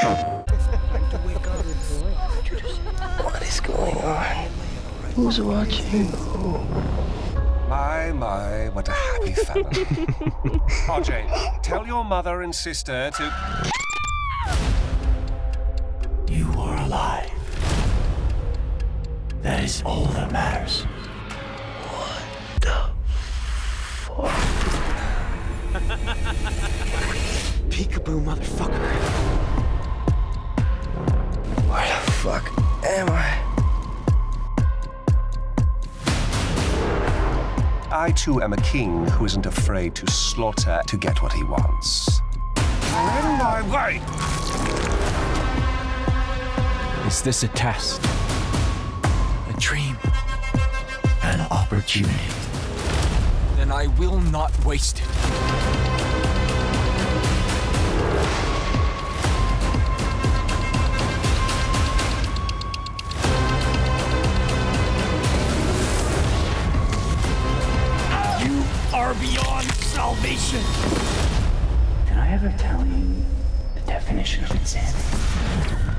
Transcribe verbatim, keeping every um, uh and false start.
What is going on? Who's watching who? My, my, what a happy family. R J, tell your mother and sister to... You are alive. That is all that matters. What the fuck? Peekaboo, motherfucker. Where the fuck am I? I too am a king who isn't afraid to slaughter to get what he wants. You're in my way! Is this a test? A dream? An opportunity? Then I will not waste it. You are beyond salvation! Did I ever tell you the definition of insanity?